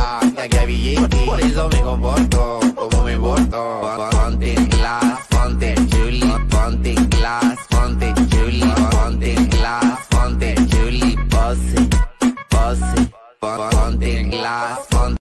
que billete, por eso me comporto como me porto. Ponte class, ponte Julie, ponte class, ponte Julie, ponte class, ponte Julie, pose, pose, ponte class.